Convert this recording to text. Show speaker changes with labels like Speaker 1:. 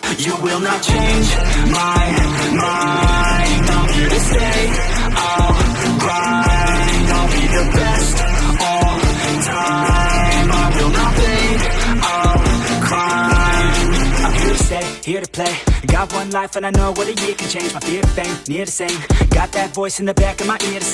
Speaker 1: You will not change my mind. I'm here to stay. I'll grind. I'll be the best all time. I will not fade. I'll climb. I'm here to stay, here to play. Got one life and I know what a year can change. My fear of fame, near the same. Got that voice in the back of my ear to